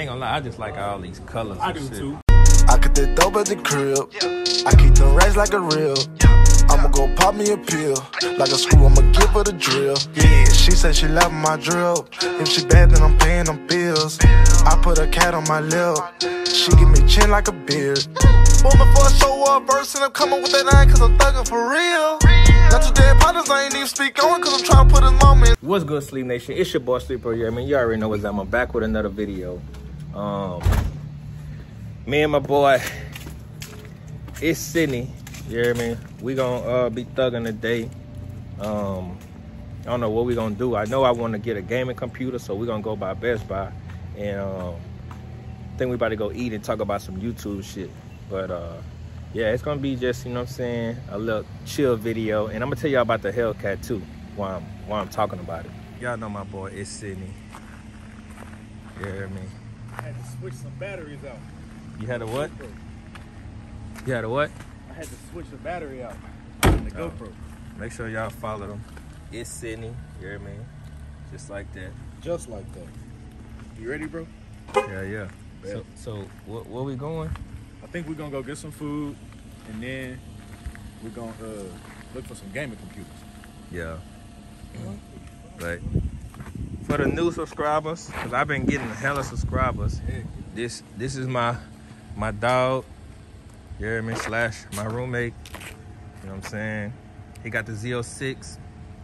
ain't gonna lie, I just like all these colors. I do too. I cut that dope at the crib. I keep the racks like a real. I'ma go pop me a pill. Like a screw, I'ma give her the drill. Yeah, she said she loving my drill. If she bad, then I'm paying them bills. I put a cat on my lip. She give me chin like a beard. Booming for a show up verse, and I'm coming with that line cause I'm thugging for real. Got your dead partners, I ain't even speak on cause I'm trying to put his mom in. What's good, Sleep Nation? It's your boy Sleeper here. I mean, you already know what's up. I'm back with another video. Me and my boy, it's Sydney. You hear me? We gonna be thugging today. I don't know what we gonna do. I know I want to get a gaming computer, so we're gonna go by Best Buy, and I think we about to go eat and talk about some YouTube shit. But yeah, it's gonna be just, you know what I'm saying, a little chill video, and I'm gonna tell y'all about the Hellcat too while I'm talking about it. Y'all know my boy, it's Sydney. You hear me? I had to switch some batteries out. You had a what? You had a what? I had to switch the battery out on the GoPro. Make sure y'all follow them. It's Sydney, you hear me? Just like that. Just like that. You ready, bro? Yeah. So where we going? I think we're gonna go get some food, and then we're gonna look for some gaming computers. Yeah. But for the new subscribers, because I've been getting hella subscribers, this is my dog, you hear me, slash my roommate. You know what I'm saying? He got the Z06.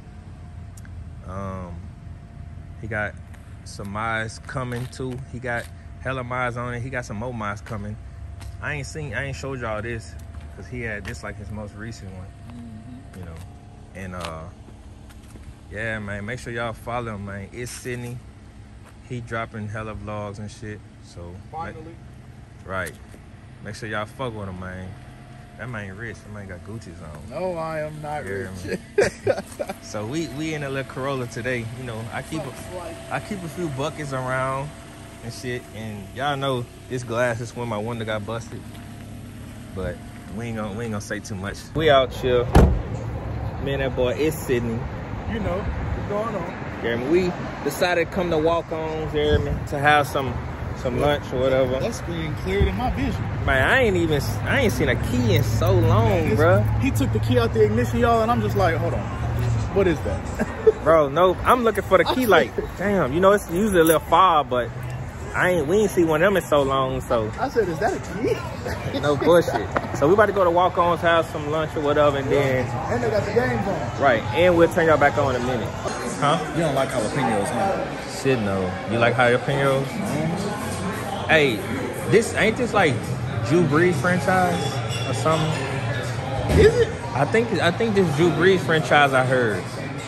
He got some mods coming too. He got hella mods on it. He got some more mods coming. I ain't showed y'all this because he had this like his most recent one. You know. And yeah, man, make sure y'all follow him, man. It's Sydney. He dropping hella vlogs and shit. So Finally. Right. Make sure y'all fuck with him, man. That man rich. That man got Gucci's on. No, I am not rich. So we in a little Corolla today. You know, I keep a few buckets around and shit. And y'all know this glass is when my window got busted. But we ain't gonna say too much. We out chill. Me and that boy, it's Sydney. You know what's going on. Yeah, we decided to come to walk-ons, you hear me, to have some lunch or whatever. That screen cleared in my vision. Man, I ain't seen a key in so long, bro. He took the key out the ignition, y'all, and I'm just like, hold on, what is that? Bro, no, I'm looking for the key. Like, damn, you know, it's usually a little far, but we ain't see one of them in so long. So I said, is that a key? No bullshit. So we about to go to walk-ons, have some lunch or whatever, and then and they got the games on. Right, and we'll turn y'all back on in a minute. Huh? You don't like jalapenos, huh? Shit, no. You like jalapenos? Hey, ain't this like Drew Brees franchise or something? Is it? I think this Drew Brees franchise I heard.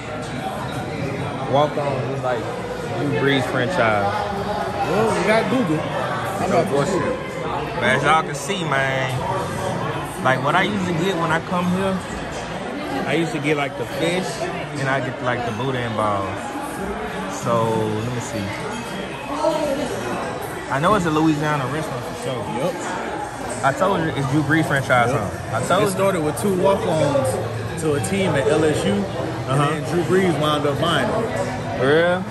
Walk on is like Drew Brees franchise. Well, we got Google. I'm not bullshit. But as y'all can see, man, like what I usually get when I come here, I used to get like the fish and I get like the boudin balls. So let me see. I know it's a Louisiana restaurant for sure. Yep. I told you it's Drew Brees franchise, Yep. huh? I told it started with 2 walk-ons to a team at LSU, and then Drew Brees wound up buying it. For real?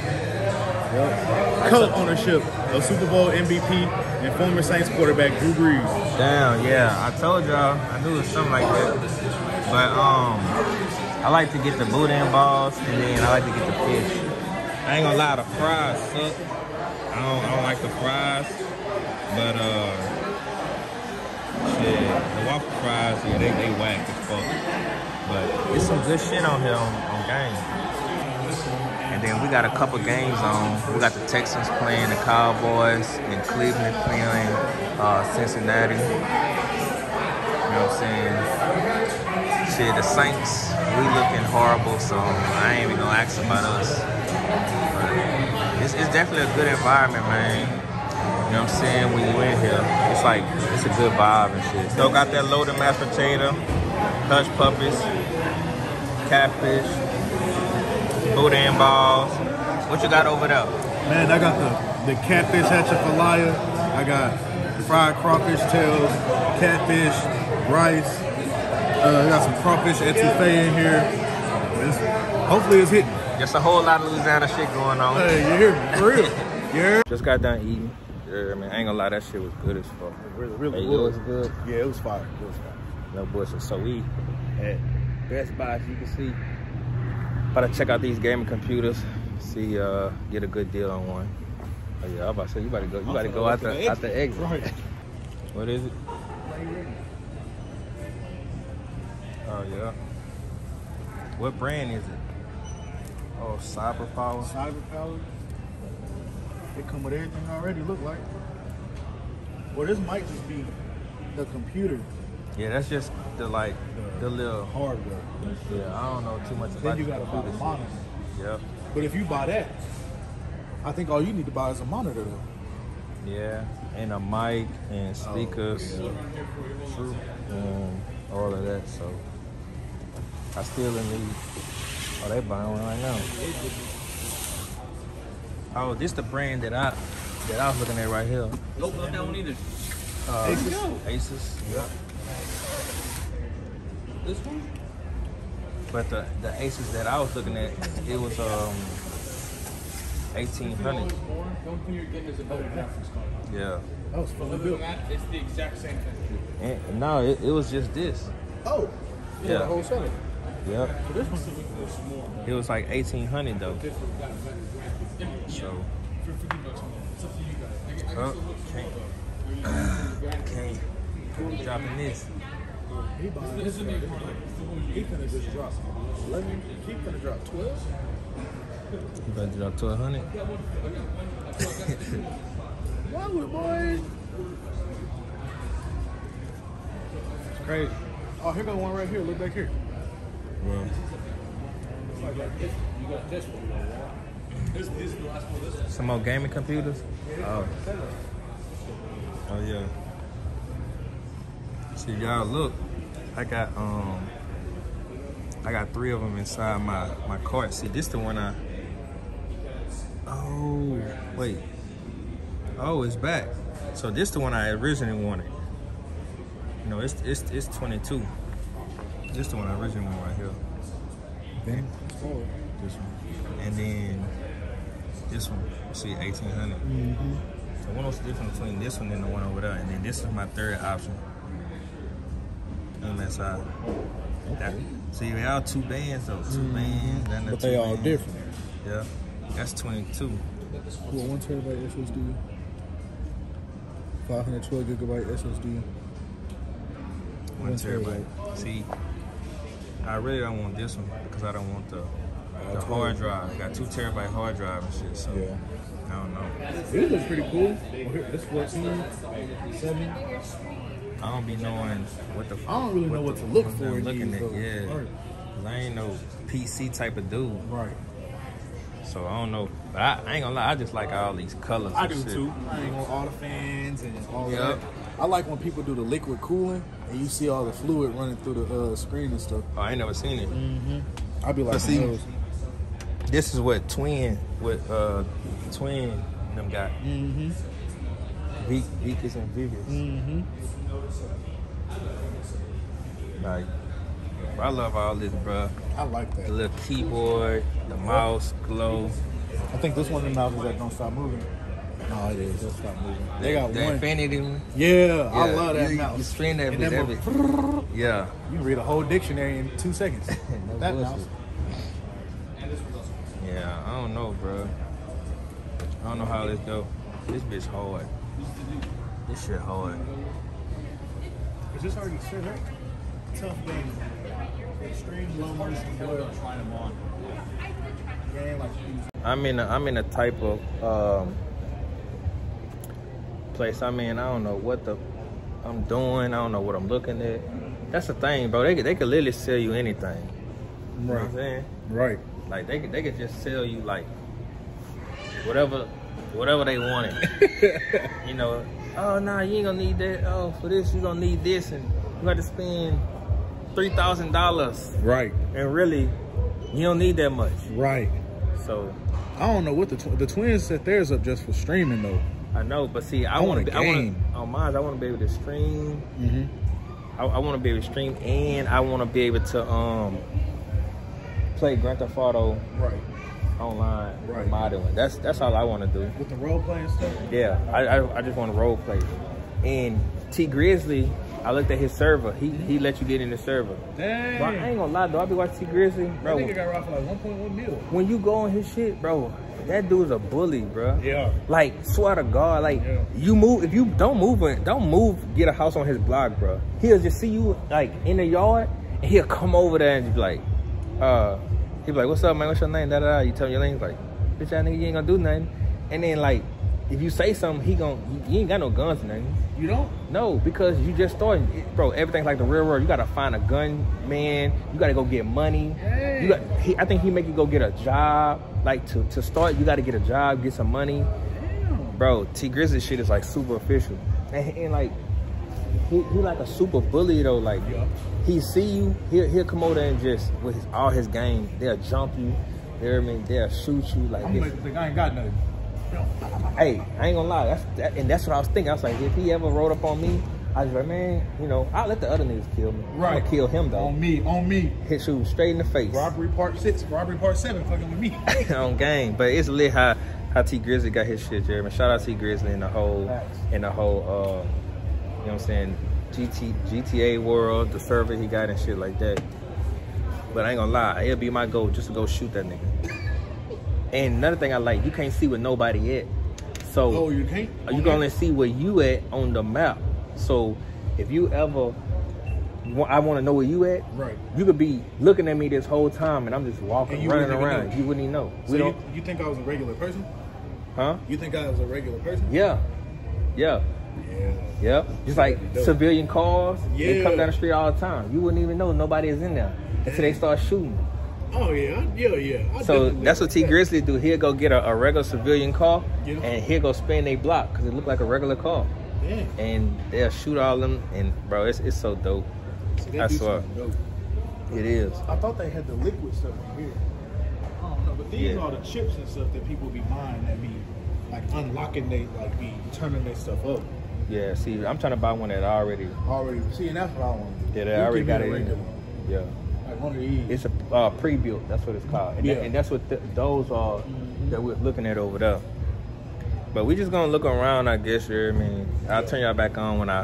Yep. Co-ownership of Super Bowl MVP and former Saints quarterback Drew Brees. Damn, yeah. I told y'all. I knew it was something like that. But I like to get the boudin balls, and then I like to get the fish. I ain't gonna lie, the fries suck. I don't like the fries, but shit, the waffle fries, yeah, they whack as fuck. But it's some good shit on here on games. And then we got a couple games on. We got the Texans playing the Cowboys, and Cleveland playing Cincinnati. You know what I'm saying? Shit, the Saints, we looking horrible, so I ain't even gonna ask about us. It's definitely a good environment, man. You know what I'm saying? When you in here, it's a good vibe and shit. Still got that loaded mashed potato, hush puppies, catfish, boudin balls. What you got over there? Man, I got the catfish hachafalaya. I got fried crawfish tails, catfish, rice. I got some crawfish etouffee in here. Hopefully it's hitting. Just a whole lot of Louisiana shit going on. Hey, you hear me? For real. Yeah. Just got done eating. Yeah, I mean, I ain't gonna lie, that shit was good as fuck. It really Hey, it was good. Yeah, it was fire. It was fire. No bullshit. So we at Best Buy, as you can see. About to check out these gaming computers. See, get a good deal on one. Oh yeah, I'm about to say you about to go. You about to go out the exit. Right. What is it? Oh yeah. What brand is it? Oh, CyberPower. CyberPower. It come with everything already. Look like. Well, this might just be the computer. Yeah, that's just the the little hardware. Yeah, I don't know too much about. Then you gotta buy the monitor. Yep. But if you buy that, I think all you need to buy is a monitor though. Yeah, and a mic and speakers. Oh, yeah. True. All of that. So I still in need. Oh, they buying one right now. Oh, this the brand that I was looking at right here. Nope, not that one either. Asus. Yep. This one? But the Asus that I was looking at, it was 1800. Yeah. That was fully built. It's the exact same thing. And no, it was just this. Oh. Yeah. The whole setup. Yep. So this one's It was like 1800 though. So. Oh, can't dropping this. he buying this. He finna just drop 11. He finna drop 12. You better drop to 100. Wow, boy. It's crazy. Oh, here go one right here. Look back here. Yeah. You got this one, right? This is the last one. This one. Some more gaming computers? Oh. Oh yeah. See y'all look. I got 3 of them inside my cart. See, this the one oh wait. Oh, it's back. So this the one I originally wanted. No, it's 22. This the one I originally wanted right here. Then This one. And then this one, see, 1800. So what's the difference between this one and the one over there? And then this is my third option. MSI. That, see, they all 2 bands though. 2 bands. Then but they all different. Yeah. That's 22. Well, 1 terabyte SSD, 512 gigabyte SSD. 1 terabyte. See, I really don't want this one because I don't want the hard drive. I got 2 terabyte hard drive and shit. So Yeah. I don't know. This looks pretty cool. Oh, here, this 14, 7. I don't be knowing what the. I don't really know what to look for in Looking these, at, though. yeah. Right. 'Cause I ain't no PC type of dude. Right. So I don't know. But I ain't gonna lie, I just like all these colors. I and do shit. too. I ain't want all the fans and all Yep. that. I like when people do the liquid cooling and you see all the fluid running through the screen and stuff. Oh, I ain't never seen it. I'd be like, But see, those. this is what Twin them got. Vicus and Vivius. Like, I love all this, bro. I like The that. little keyboard, the mouse, glow. I think this one of the mouses that don't stop moving. No, it is. It'll stop moving. They got the one. Infinity one. Yeah, I love that you, mouse. You spin that And bitch that every. Yeah. You can read a whole dictionary in 2 seconds. No that bullshit. mouse. Yeah, I don't know, bro. I don't know how this go. This bitch hard. This shit hard. Is this already set up? Tough game. Extreme low motion blur. Trying them on. Game like these. I'm in a type of place. I mean, I don't know what I'm doing. I don't know what I'm looking at. That's the thing, bro. They could literally sell you anything. You know what I'm saying? Right. Like they could just sell you like whatever they wanted. You know, oh nah, you ain't gonna need that. Oh, for this you gonna need this, and you got to spend $3,000. Right. And really, you don't need that much. Right. So I don't know what the twins set theirs up just for streaming though. I know, but see, I want want a game. on mine. I want to be able to stream. I want to be able to stream, and I want to be able to play Grand Theft Auto. Right. online Right. modeling. That's all I want to do. With the role playing stuff. Yeah, I just want to role play. And T Grizzly, I looked at his server. He let you get in the server. Dang. Bro, I ain't gonna lie, though. I be watching T Grizzly, That bro. nigga got robbed for like 1.1 mil. When you go on his shit, bro, that dude's a bully, bro. Yeah. Like, swear to God, like, Yeah. you move, if you don't move, get a house on his block, bro. He'll just see you, like, in the yard, and he'll come over there and just be like, he'll be like, what's up, man? What's your name? Da, da, da. You tell him your name, he's like, bitch, that nigga, you ain't gonna do nothing. And then, like, if you say something, you ain't got no guns or nothing. You don't? No, because you just started, bro. Everything's like the real world. You gotta find a gun, man. You gotta go get money. Hey. I think he make you go get a job. Like to start, you gotta get a job, get some money. Damn. Bro, T Grizzly shit is like super official, and like he like a super bully though. Like Yeah. he see you, he'll come over there and just with all his game, they'll jump you. You know what I mean? They'll shoot you like I'm this. gonna think I ain't got nothing. Hey, I ain't gonna lie. That's what I was thinking. I was like, if he ever rode up on me, I was like, man, you know, I'll let the other niggas kill me. I'm Right. gonna kill him though. On me. Hit you straight in the face. Robbery part 6, robbery part 7, fucking with me. On game. But it's lit how T Grizzly got his shit, Jeremy. Shout out T Grizzly in the whole Facts. you know what I'm saying, GTA world, the server he got and shit like that. But I ain't gonna lie, it'll be my goal just to go shoot that nigga. And another thing I like, you can't see where nobody at. So Oh, you can't? you can only see where you at on the map. So if you ever, I want to know where you at. Right. You could be looking at me this whole time, and I'm just walking, And you running wouldn't even around. know. You wouldn't even know. So We don't, you think I was a regular person? huh? You think I was a regular person? Yeah, yeah, Yeah. yeah. Just like Dope. civilian cars, they Yeah. come down the street all the time. You wouldn't even know nobody is in there until they start shooting. Oh, yeah. Yeah. I So definitely that's what T would. Grizzly do. He'll go get a regular civilian car, Yeah. and he'll go spin their block because it look like a regular car. Yeah. And they'll shoot all them, and bro, it's so dope. So they I do swear. something dope. It is. I thought they had the liquid stuff in here. I don't know, but these Yeah. are the chips and stuff that people be buying that be like unlocking they like be turning their stuff up. Yeah, see, I'm trying to buy one that already, Already see, and that's what I want. yeah, that already got it in there. Yeah. Like one of these. It's a pre-built, that's what it's called. And, Yeah. and that's what those are that we're looking at over there. But we just gonna look around, I guess, you know what I mean? I'll turn y'all back on when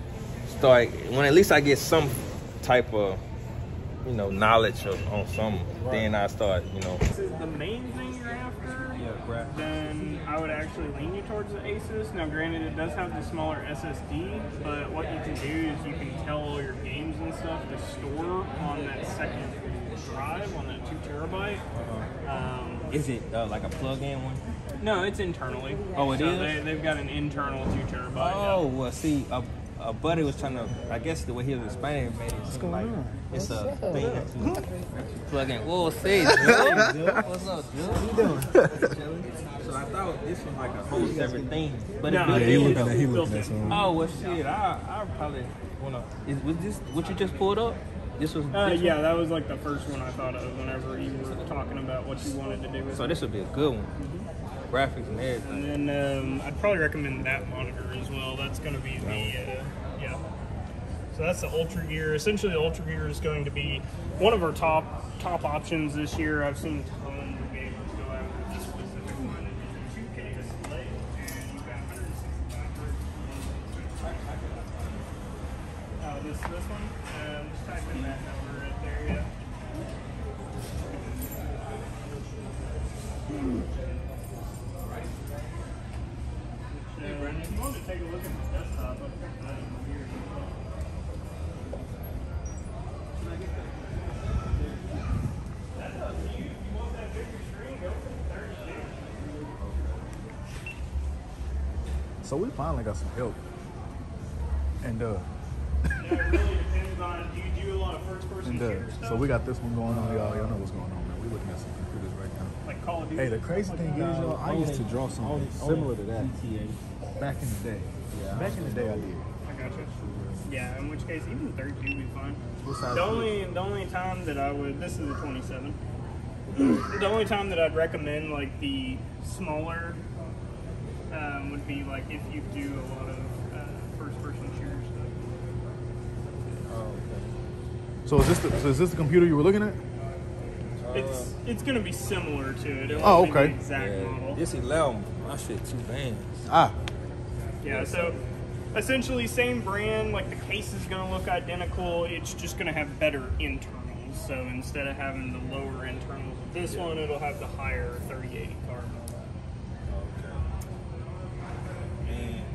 at least I get some type of, you know, knowledge on something. Right. Then I start, you know. This is the main thing you're after, then I would actually lean you towards the Asus. Now, granted, it does have the smaller SSD, but what you can do is you can tell all your games and stuff to store on that second drive, on that 2 terabyte. Is it like a plug-in one? No, it's internally. Oh, it so is? They've got an internal 2 terabyte. Oh, well, see, a buddy was trying to, I guess the way he was explaining it made it seem like it's a thing that you plug in. Whoa, say, Jill. What's up, Jill? What you doing? So I thought this was like a whole separate thing. But No, it's he built in, looking at- though. he looking at something. Oh, well, shit, I probably want to, was this what you just pulled up? This was this Yeah, one? that was like the first one I thought of whenever you were talking about what you wanted to do with So it. this would be a good one. Graphics and everything. And then I'd probably recommend that monitor as well. That's going to be the, yeah. So that's the Ultra Gear. Essentially, the Ultra Gear is going to be one of our top options this year. I've seen tons of gamers go after this specific one. It's a 2K display, and you've got 165 hertz. This one? Just type in that number right there, yeah. If you want to take a look at the desktop, I've got that over here. That's up to you. If you want that bigger screen, go for 36. So we finally got some help. And It really depends on, do you do a lot of first-person shooter stuff? so we got this one going on, y'all. Y'all know what's going on, man. We looking at some computers right now. Like Call of Duty? Hey, the crazy thing is, y'all, I used to draw something similar to that back in the day. Back in the day, I did. I gotcha. Yeah, in which case, even 32 would be fine. What size The is it? only time that I would, this is a 27. The only time that I'd recommend like the smaller would be like if you do a lot of first-person shooter stuff. So is this the computer you were looking at? It's going to be similar to it. It Oh, won't be okay. the exact model. This 11, my shit 2 bands. Ah, Yeah, so essentially same brand, like the case is going to look identical, it's just going to have better internals. So instead of having the lower internals with this one, it'll have the higher 3080 card. Okay. And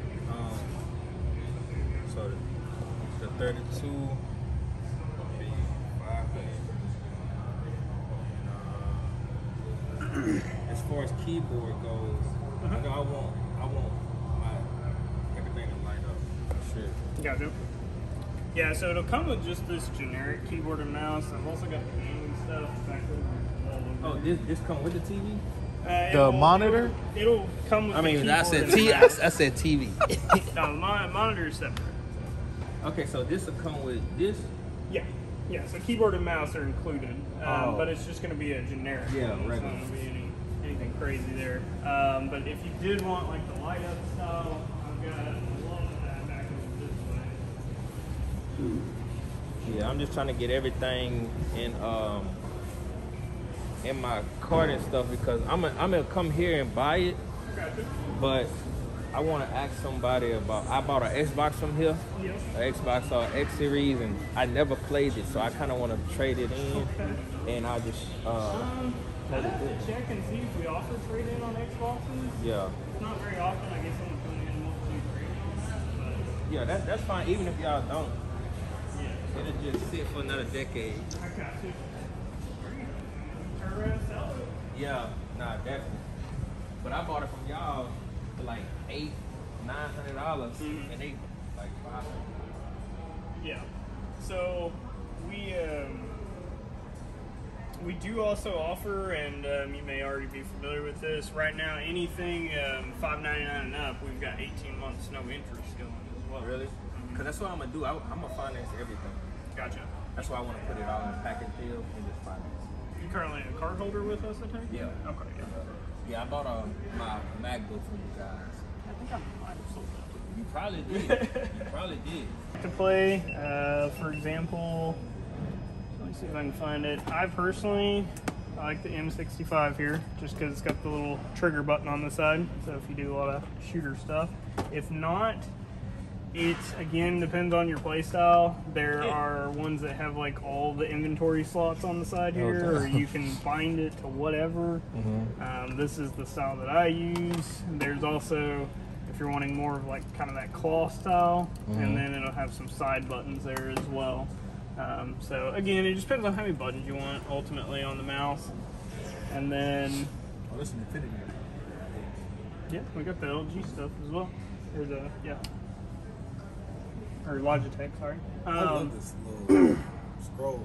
so the 32 will be 500. As far as keyboard goes, I know I want my everything to light up. Sure. Gotcha. Yeah, so it'll come with just this generic keyboard and mouse. I've also got the gaming stuff back over. Oh, this come with the TV? The monitor? It'll come with. I mean, the I said keyboard TV. and mouse. I said TV. No, the monitor is separate. Okay, so this will come with this. Yeah, yeah. So keyboard and mouse are included, Oh. but it's just going to be a generic. Yeah, one. It's regular. not going to be anything crazy there. But if you did want like the light up style, I've got a lot of that back over this way. Yeah, I'm just trying to get everything in my cart and stuff because I'm gonna come here and buy it, Gotcha. but I want to ask somebody about. I bought an Xbox from here, Yes. an Xbox X Series, and I never played it, so I kind of want to trade it in, and I just I'd have to check and see if we offer trade in on Xboxes. yeah. It's not very often. I guess someone putting in multiple trade-ins, Yeah, that's fine. Even if y'all don't, but yeah. it'll just sit for another decade. I got you. Turn around and sell it. Yeah, nah, definitely. But I bought it from y'all for like $800-900, and they like $500. Yeah. So we do also offer, and you may already be familiar with this. Right now, anything $5.99 and up, we've got 18 months no interest going as well. Really? Because that's what I'm gonna do. I'm gonna finance everything. Gotcha. That's why I want to put it all in a package deal and just finance. You currently a card holder with us, I think? Yeah. Okay. Yeah. Yeah, I bought my MacBook from you guys. I think I might have sold that. You probably did. You probably did. To play, for example, let me see if I can find it. I personally like the M65 here, just because it's got the little trigger button on the side. So if you do a lot of shooter stuff, if not, it again depends on your play style. There are ones that have like all the inventory slots on the side here, or you can bind it to whatever. This is the style that I use. There's also, if you're wanting more of like kind of that claw style, and then it'll have some side buttons there as well. So again, it just depends on how many buttons you want ultimately on the mouse. And then, oh, this is Infinity. yeah, we got the LG stuff as well. There's a, yeah. Or Logitech, sorry. I love this little scroll.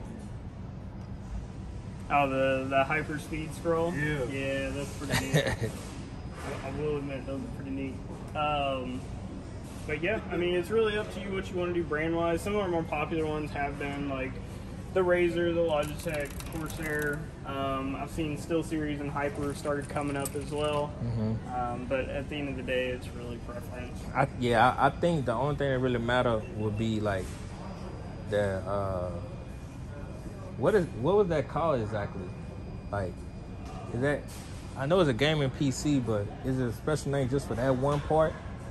Oh, the hyper speed scroll? Yeah. Yeah, that's pretty neat. I will admit, those are pretty neat. But yeah, I mean, it's really up to you what you want to do brand-wise. Some of our more popular ones have been like the Razer, the Logitech, Corsair. I've seen SteelSeries and Hyper started coming up as well. But at the end of the day, it's really preference. I think the only thing that really matter would be like the what was that called exactly? Like, is that, I know it's a gaming PC, but is it a special name just for that one part?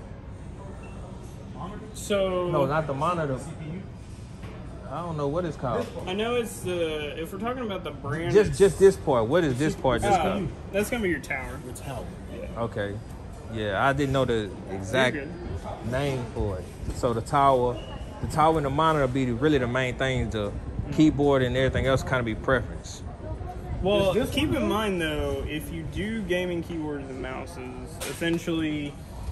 So No, not the monitor. I don't know what it's called. I know it's the, if we're talking about the brand, Just this part. What is this part? Just called? that's gonna be your tower. It's how. Okay. Yeah, I didn't know the exact You're good. name for it. So the tower and the monitor be really the main things. The keyboard and everything else kind of be preference. Well, keep in mind though, if you do gaming keyboards and mouses, essentially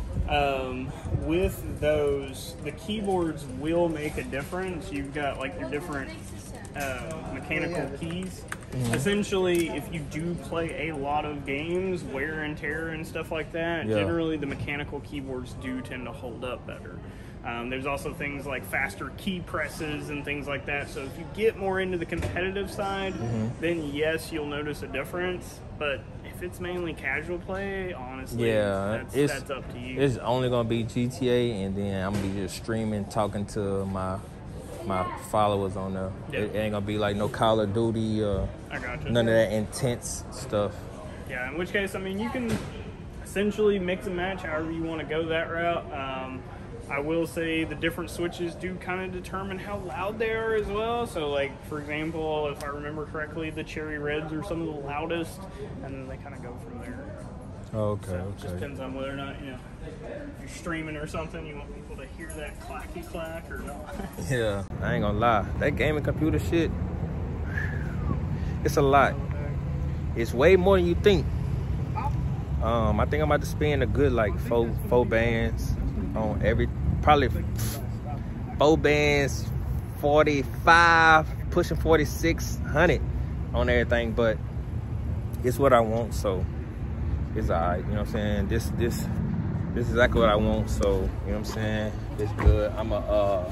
with those, the keyboards will make a difference. You've got like your different mechanical keys. Essentially, if you do play a lot of games, wear and tear and stuff like that, generally the mechanical keyboards do tend to hold up better. There's also things like faster key presses and things like that. So if you get more into the competitive side, then yes, you'll notice a difference. But if it's mainly casual play, honestly, that's up to you. It's only gonna be GTA, and then I'm gonna be just streaming, talking to my my followers on there. Yeah. It ain't gonna be like no Call of Duty or I gotcha. none of that intense stuff. Yeah, in which case, I mean, you can essentially mix and match however you want to go that route. I will say the different switches do kind of determine how loud they are as well. So, like, for example, if I remember correctly, the Cherry Reds are some of the loudest, and then they kind of go from there. Okay, So it just depends on whether or not, you're streaming or something, you want people to hear that clacky clack or not. Yeah, I ain't gonna lie. That gaming computer shit, it's a lot. It's way more than you think. I think I'm about to spend a good like four bands on probably 4 bands, 45, pushing 4,600 on everything, but it's what I want, so it's alright, you know what I'm saying? This is exactly what I want, so you know what I'm saying? It's good. oh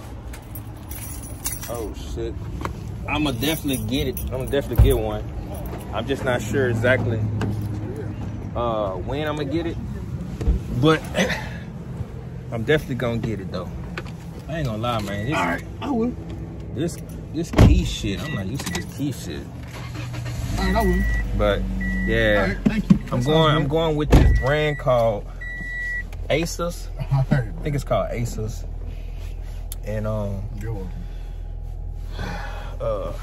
shit. I'ma definitely get it. I'ma definitely get one. I'm just not sure exactly when I'm gonna get it, but I'm definitely gonna get it though. I ain't gonna lie, man. All right, I will. This key shit, I'm not used to this key shit. All right, I will. But yeah, All right, thank you. I'm going with this brand called Asus. All right. I think it's called Asus. And You're welcome.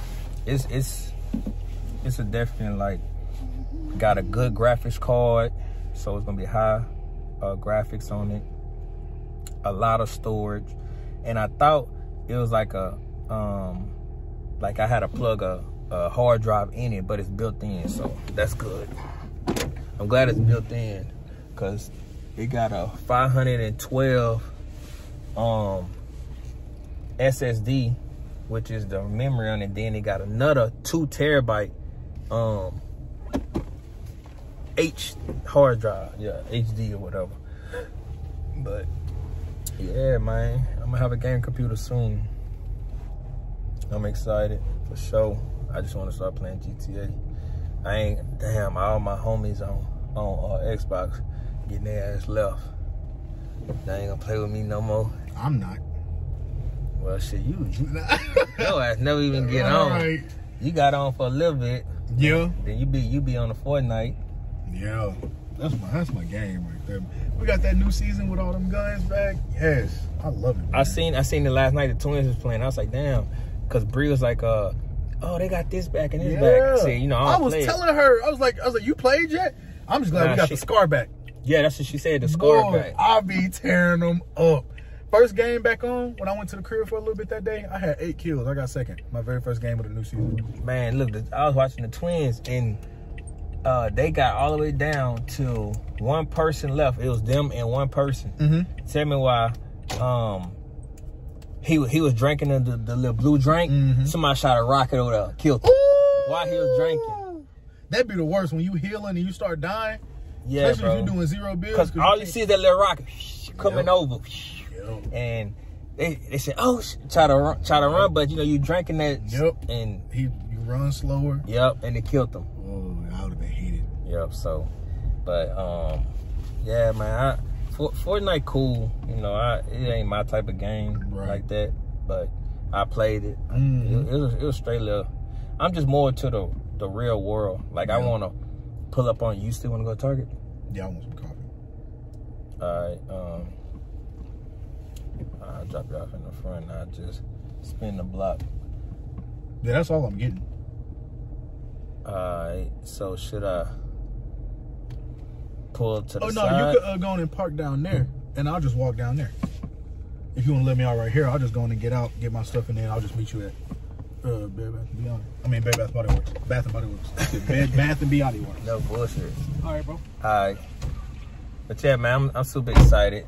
it's a definite, like, got a good graphics card, so it's gonna be high graphics on it, a lot of storage, and I thought it was like a like I had to plug a hard drive in it, but it's built in, so that's good. I'm glad it's built in because it got a 512 SSD, which is the memory on it. Then it got another 2 terabyte H hard drive, yeah, HD or whatever. But yeah, man, I'm gonna have a game computer soon. I'm excited for sure. I just want to start playing GTA. All my homies on Xbox getting their ass left. They ain't gonna play with me no more. I'm not. Well, shit, your ass never even get on. Right. You got on for a little bit. Yeah. Then you be on the Fortnite. Yeah. That's my game right there. We got that new season with all them guns back. Yes, I love it. Man. I seen it last night. The Twins was playing. I was like, damn, because Bree was like, oh, they got this back and this back. I said, I was telling her, I was like, you played yet? I'm just glad we got the scar back. Yeah, that's what she said. The scar back. I'll be tearing them up. First game back on, when I went to the crib for a little bit that day, I had 8 kills. I got second. My very first game of the new season. Man, look, I was watching the Twins, and they got all the way down to one person left. It was them and one person. Mm-hmm. Tell me why. He was drinking the little blue drink. Mm-hmm. Somebody shot a rocket over there, killed him. While he was drinking. That'd be the worst when you healing and you start dying. Yeah, especially bro. if you're doing 0 bills. Because all you see is that little rocket coming over. Yep. And they said, oh, try to run, but you drinking that. Yep. And you run slower. Yep, and it killed him. Oh, I would have been heated. Yep. So, but yeah, man, Fortnite cool. It ain't my type of game like that, but I played it. It was straight little. I'm just more to the real world. Like, I want to pull up on. You still want to go to Target? Yeah, I want some coffee. All right. I'll drop you off in the front. I'll just spin the block. Yeah, that's all I'm getting. All right. So should I pull to the side? Oh, no, you could go on and park down there, and I'll just walk down there. If you want to let me out right here, I'll just go on and get out, get my stuff, and then I'll just meet you at Bed Bath & Beyond. I mean, Bed Bath Body Works. Bath and Body Works. Bed Bath and Beyond Works. No bullshit. All right, bro. All right. But yeah, man, I'm super excited.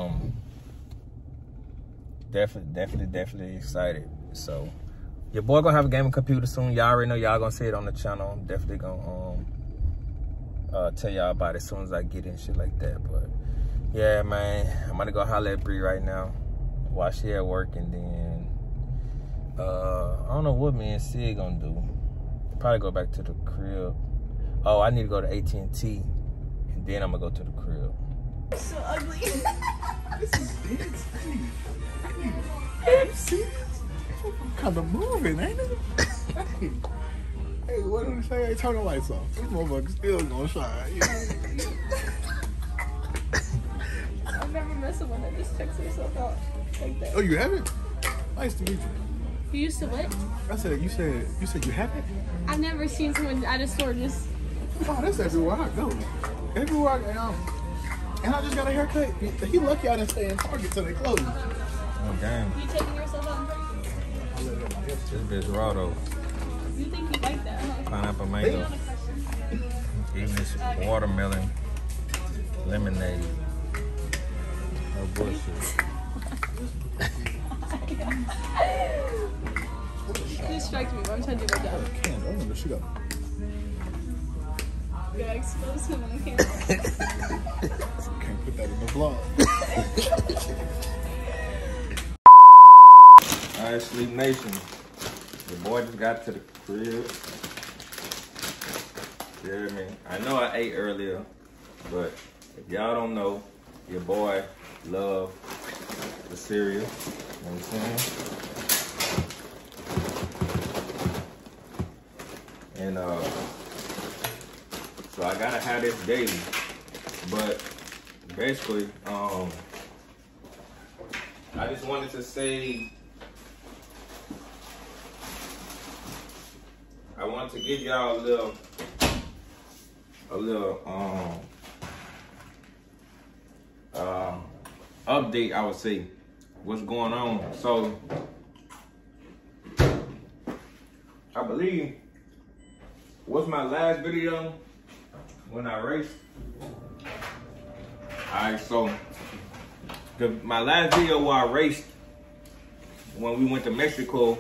Definitely excited. So your boy gonna have a gaming computer soon. Y'all already know, y'all gonna see it on the channel. I'm definitely gonna tell y'all about it as soon as I get in, shit like that. But yeah, man, I'm gonna go holler at Bree right now while she at work, and then I don't know what me and Sid gonna do. Probably go back to the crib. Oh, I need to go to AT&T, and then I'm gonna go to the crib. So ugly. This is big. Have you seen it? kind of moving, ain't it? Hey, what did he say? Hey, turn the lights off. These motherfuckers still gonna shine. I've never met someone that just checks herself out like that. Oh, you haven't? Nice to meet you. You used to what? I said, you said you haven't? I've never seen someone at a store just. Oh, that's everywhere I go. Everywhere I go. And I just got a haircut. He lucky I didn't stay in Target till they closed. Oh, damn. You taking yourself out? This bitch raw, though. You think you like that, huh? Pineapple mango. Even this watermelon lemonade. No bullshit. You distract me, but I'm trying to do my job. Can't. I remember she got. You gotta expose him on the camera. Can't put that in the vlog. All right, Sleep Nation. The boy just got to the crib. You hear me? I know I ate earlier, but if y'all don't know, your boy love the cereal. You know what I'm saying? And so I gotta have this daily. But basically, I just wanted to say, I want to give y'all a little update, I would say, what's going on. So I believe, what's my last video when I raced? Alright, so my last video where I raced when we went to Mexico,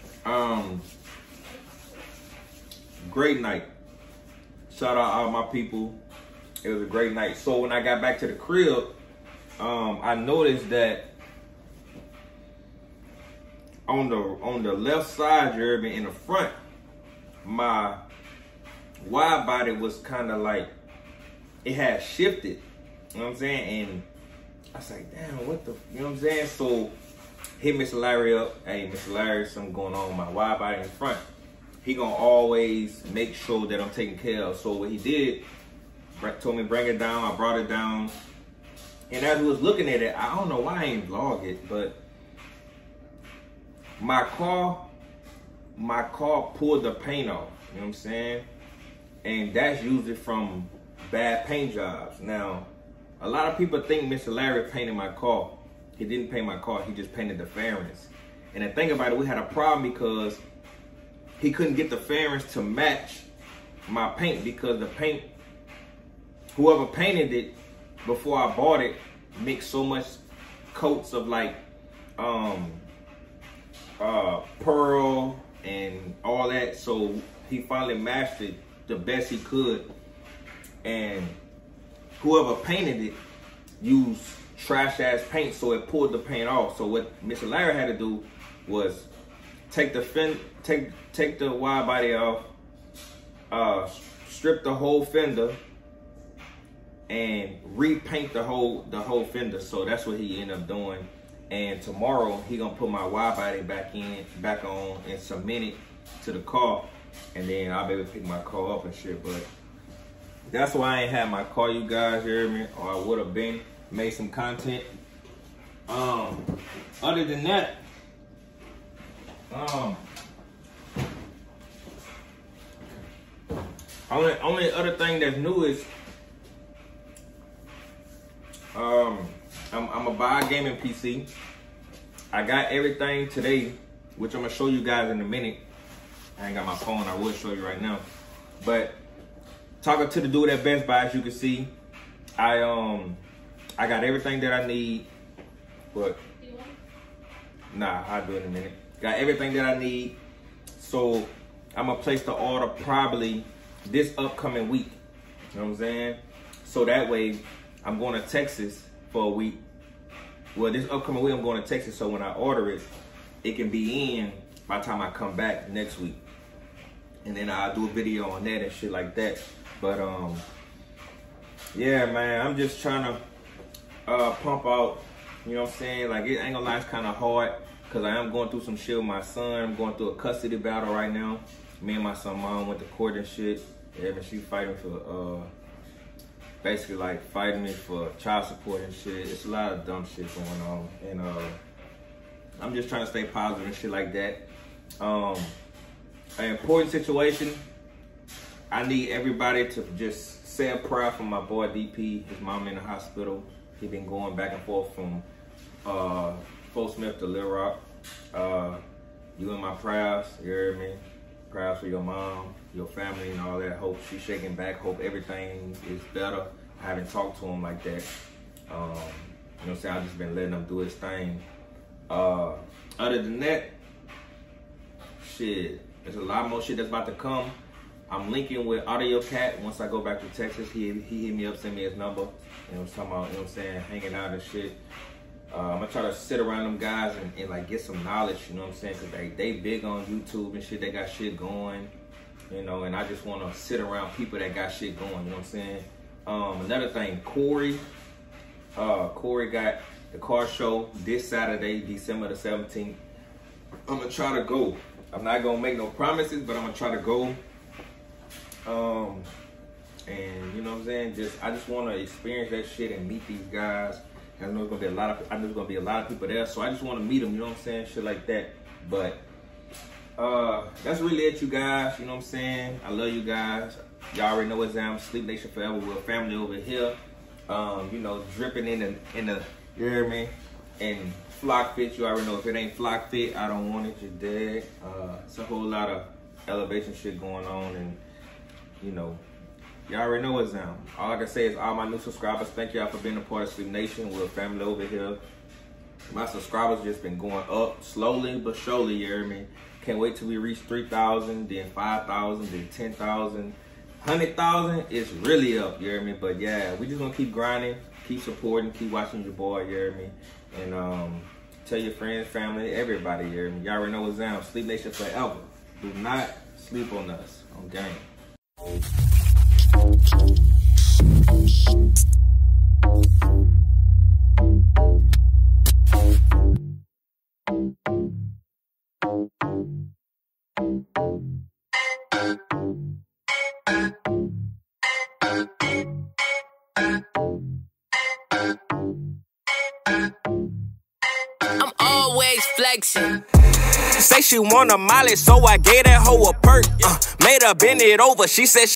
great night. Shout out all my people. It was a great night. So when I got back to the crib, I noticed that on the left side, Jeremy, in the front, my wide body was kind of like, it had shifted. You know what I'm saying? And I was like, damn, what the, you know what I'm saying? So hit Mr. Larry up. Hey, Mr. Larry, something going on with my wide body in the front. He gonna always make sure that I'm taken care of. So what he did, told me bring it down. I brought it down. And as I was looking at it, I don't know why I ain't vlog it, but my car pulled the paint off. You know what I'm saying? And that's usually from bad paint jobs. Now, a lot of people think Mr. Larry painted my car. He didn't paint my car, he just painted the fairings. And the thing about it, we had a problem because he couldn't get the fairings to match my paint, because the paint, whoever painted it before I bought it, mixed so much coats of like pearl and all that. So he finally matched it the best he could. And whoever painted it used trash ass paint, so it pulled the paint off. So what Mr. Larry had to do was take the wide body off, strip the whole fender, and repaint the whole fender. So that's what he ended up doing. And tomorrow he gonna put my wide body back on and cement it to the car, and then I'll be able to pick my car up and shit. But that's why I ain't had my car, you guys, hear me? Or I would have been made some content. Other than that, only other thing that's new is I'm gonna buy a gaming PC. I got everything today, which I'm gonna show you guys in a minute. I ain't got my phone, I will show you right now. But talking to the dude at Best Buy, as you can see, I got everything that I need. But nah, I'll do it in a minute. Got everything that I need. So I'm gonna place the order probably this upcoming week. You know what I'm saying? So that way I'm going to Texas for a week. Well, this upcoming week I'm going to Texas, so when I order it, it can be in by the time I come back next week. And then I'll do a video on that and shit like that. But yeah, man, I'm just trying to pump out You know what I'm saying? Like, it ain't gonna lie, it's kind of hard because I am going through some shit with my son. I'm going through a custody battle right now. Me and my son mom went to court and shit. Yeah, but she fighting for, basically like fighting me for child support and shit. It's a lot of dumb shit going on. And I'm just trying to stay positive and shit like that. An important situation. I need everybody to just say a prayer for my boy DP. His mom in the hospital. He been going back and forth from Fort Smith to Little Rock. You in my prayers, you hear me? Prayers for your mom, your family and all that. Hope she's shaking back. Hope everything is better. I haven't talked to him like that. You know what I'm saying? I've just been letting him do his thing. Other than that, shit, there's a lot more shit that's about to come. I'm linking with Audio Cat once I go back to Texas. He hit me up, send me his number. You know, talking about, you know what I'm saying, hanging out and shit. I'm gonna try to sit around them guys and like get some knowledge, you know what I'm saying? Cause they big on YouTube and shit, they got shit going, you know, and I just wanna sit around people that got shit going, you know what I'm saying? Another thing, Corey got the car show this Saturday, December the 17th. I'm gonna try to go. I'm not gonna make no promises, but I'm gonna try to go. And you know what I'm saying? I just want to experience that shit and meet these guys. I know it's gonna be a lot of people there, so I just want to meet them. You know what I'm saying? Shit like that. But that's really it, you guys. You know what I'm saying? I love you guys. Y'all already know what's down. Sleep Nation Forever. We're a family over here. You know, dripping in the. You hear me? And Flock Fit. You already know if it ain't Flock Fit, I don't want it. You're dead. It's a whole lot of elevation shit going on, and you know. Y'all already know what's down. All I can say is all my new subscribers, thank y'all for being a part of Sleep Nation. We're a family over here. My subscribers just been going up slowly but surely, you hear me? Can't wait till we reach 3,000, then 5,000, then 10,000. 100,000 is really up, you hear me? But yeah, we just gonna keep grinding, keep supporting, keep watching your boy, you hear me? And tell your friends, family, everybody, you hear me? Y'all already know what's down. Sleep Nation Forever. Do not sleep on us, on game. I'm always flexing. Say she want a Molly, so I gave that hoe a perk. Made her bend it over. She said she